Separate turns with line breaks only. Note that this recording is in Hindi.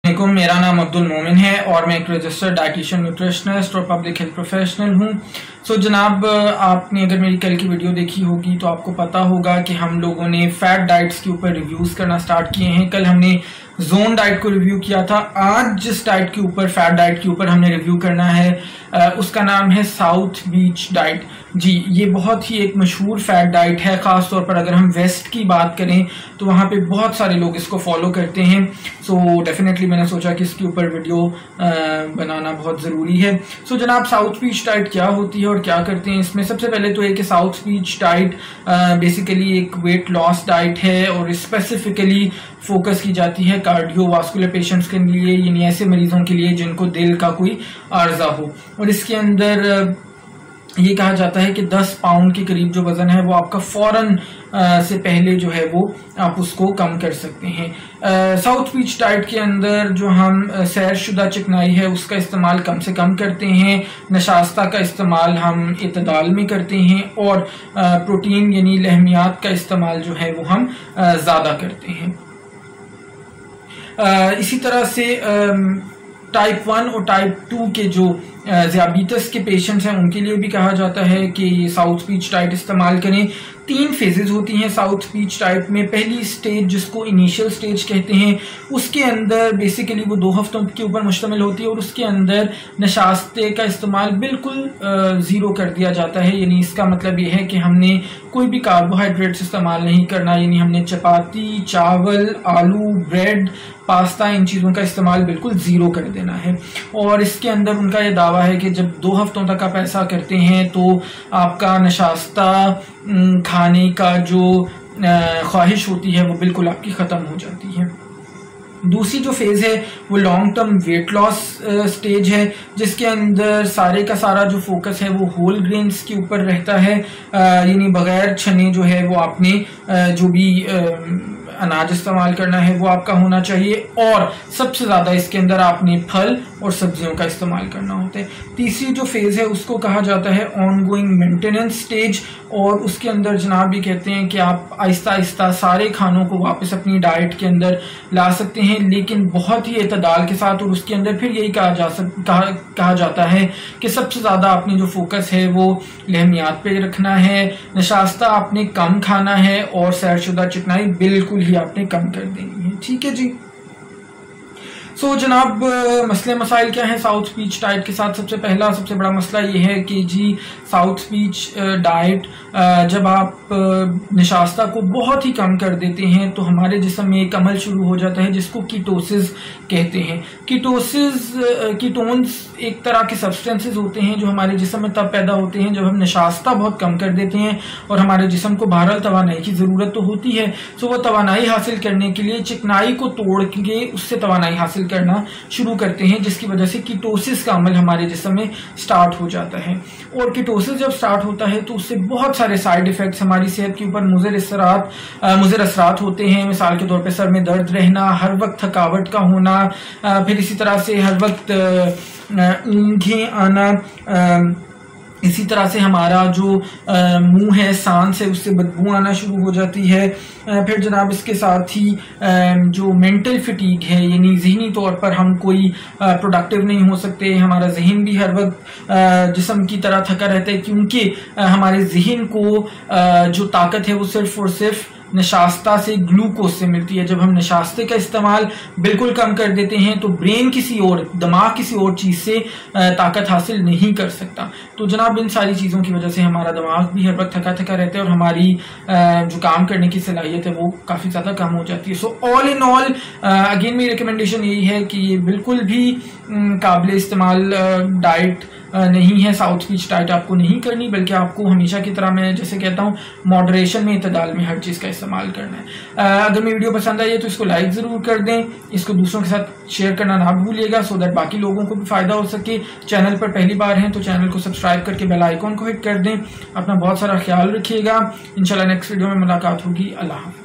वालेकुम, मेरा नाम अब्दुल मोमिन है और मैं एक रजिस्टर्ड डाइटिशियन, न्यूट्रिशनिस्ट और पब्लिक हेल्थ प्रोफेशनल हूँ। सो जनाब, आपने अगर मेरी कल की वीडियो देखी होगी तो आपको पता होगा कि हम लोगों ने फैट डाइट्स के ऊपर रिव्यूज़ करना स्टार्ट किए हैं। कल हमने जोन डाइट को रिव्यू किया था। आज जिस डाइट के ऊपर, फैट डाइट के ऊपर हमने रिव्यू करना है उसका नाम है साउथ बीच डाइट। जी, ये बहुत ही एक मशहूर फैट डाइट है। ख़ास तौर पर अगर हम वेस्ट की बात करें तो वहाँ पे बहुत सारे लोग इसको फॉलो करते हैं। सो डेफिनेटली मैंने सोचा कि इसके ऊपर वीडियो बनाना बहुत ज़रूरी है। सो जनाब, साउथ बीच डाइट क्या होती है और क्या करते हैं इसमें? सबसे पहले तो एक साउथ बीच डाइट बेसिकली एक वेट लॉस डाइट है और स्पेसिफिकली फोकस की जाती है कार्डियोवास्कुलर पेशेंट्स के लिए, यानी ऐसे मरीजों के लिए जिनको दिल का कोई आर्जा हो। और इसके अंदर ये कहा जाता है कि 10 पाउंड के करीब जो वजन है वो आपका फौरन से पहले जो है वो आप उसको कम कर सकते हैं। साउथ बीच डाइट के अंदर जो हम सैरशुदा चिकनाई है उसका इस्तेमाल कम से कम करते हैं, नशास्ता का इस्तेमाल हम इतदाल में करते हैं और प्रोटीन यानी लहमियात का इस्तेमाल जो है वो हम ज़्यादा करते हैं। इसी तरह से टाइप 1 और टाइप 2 के जो ज़ियाबीतस के पेशेंट्स हैं उनके लिए भी कहा जाता है कि साउथ बीच डाइट इस्तेमाल करें। 3 फेजेस होती हैं साउथ बीच डाइट में। पहली स्टेज जिसको इनिशियल स्टेज कहते हैं, उसके अंदर बेसिकली वो 2 हफ्तों के ऊपर मुश्तमिल होती है और उसके अंदर नशास्ते का इस्तेमाल बिल्कुल ज़ीरो कर दिया जाता है। यानी इसका मतलब ये है कि हमने कोई भी कार्बोहाइड्रेट्स इस्तेमाल नहीं करना, यानी हमने चपाती, चावल, आलू, ब्रेड, पास्ता, इन चीज़ों का इस्तेमाल बिल्कुल ज़ीरो कर देना है। और इसके अंदर उनका ये दावा है कि जब 2 हफ्तों तक आप ऐसा करते हैं तो आपका नशास्ता खाने का जो ख्वाहिश होती है वो बिल्कुल आपकी ख़त्म हो जाती है। दूसरी जो फेज़ है वो long term weight loss stage है, जिसके अंदर सारे का सारा जो फोकस है वो होल ग्रेन्स के ऊपर रहता है। यानी बगैर छने जो है वो आपने जो भी अनाज इस्तेमाल करना है वो आपका होना चाहिए और सबसे ज़्यादा इसके अंदर आपने फल और सब्जियों का इस्तेमाल करना होता है। तीसरी जो फेज़ है उसको कहा जाता है ऑनगोइंग मेंटेनेंस स्टेज और उसके अंदर जनाब ये कहते हैं कि आप आहिस्ता आहिस्ता सारे खानों को वापस अपनी डाइट के अंदर ला सकते हैं, लेकिन बहुत ही एतदाल के साथ। और उसके अंदर फिर यही कहा जाता है कि सबसे ज़्यादा आपने जो फोकस है वो लहमियात पे रखना है, नशास्ता आपने कम खाना है और सैरशुदा चिकनाई बिल्कुल ही आपने कम कर देनी है। ठीक है जी। सो जनाब, मसले मसाइल क्या हैं साउथ बीच डाइट के साथ? सबसे पहला, सबसे बड़ा मसला ये है कि जी साउथ बीच डाइट जब आप नशास्ता को बहुत ही कम कर देते हैं तो हमारे जिस्म में एक अमल शुरू हो जाता है जिसको कीटोसिस कहते हैं। कीटोन्स एक तरह के सब्सटेंसेस होते हैं जो हमारे जिस्म में तब पैदा होते हैं जब हम नशास्ता बहुत कम कर देते हैं और हमारे जिस्म को बहरहाल तवानाई की ज़रूरत तो होती है। सो वो तवानाई हासिल करने के लिए चिकनाई को तोड़ के उससे तवानाई हासिल करना शुरू करते हैं, जिसकी वजह से कीटोसिस का अमल हमारे जिस्म में स्टार्ट हो जाता है। और कीटोसिस जब स्टार्ट होता है तो उससे बहुत सारे साइड इफेक्ट्स हमारी सेहत के ऊपर मुज़र असरात होते हैं। मिसाल के तौर पे सर में दर्द रहना, हर वक्त थकावट का होना, फिर इसी तरह से हर वक्त ऊँघें आना, इसी तरह से हमारा जो मुंह है, सांस है, उससे बदबू आना शुरू हो जाती है। फिर जनाब इसके साथ ही जो मेंटल फिटीग है, यानी ज़हनी तौर पर हम कोई प्रोडक्टिव नहीं हो सकते, हमारा जहन भी हर वक्त जिस्म की तरह थका रहता है क्योंकि हमारे जहन को जो ताकत है वो सिर्फ और सिर्फ नशास्ता से, ग्लूकोज से मिलती है। जब हम नशास्ते का इस्तेमाल बिल्कुल कम कर देते हैं तो ब्रेन किसी और, दिमाग किसी और चीज़ से ताकत हासिल नहीं कर सकता। तो जनाब इन सारी चीज़ों की वजह से हमारा दिमाग भी हर वक्त थका थका रहता है और हमारी जो काम करने की सलाहियत है वो काफ़ी ज़्यादा कम हो जाती है। So all in all again मेरी रिकमेंडेशन यही है कि ये बिल्कुल भी काबिल इस्तेमाल डाइट नहीं है। साउथ बीच डाइट आपको नहीं करनी, बल्कि आपको हमेशा की तरह मैं जैसे कहता हूँ मॉडरेशन में, इतदाल में हर चीज़ का इस्तेमाल करना है। अगर मेरी वीडियो पसंद आई है तो इसको लाइक ज़रूर कर दें, इसको दूसरों के साथ शेयर करना ना भूलिएगा सो दैट बाकी लोगों को भी फ़ायदा हो सके। चैनल पर पहली बार हैं तो चैनल को सब्सक्राइब करके बेल आइकॉन को हिट कर दें। अपना बहुत सारा ख्याल रखिएगा। इंशाल्लाह नेक्स्ट वीडियो में मुलाकात होगी। अल्लाह हाफ़िज़।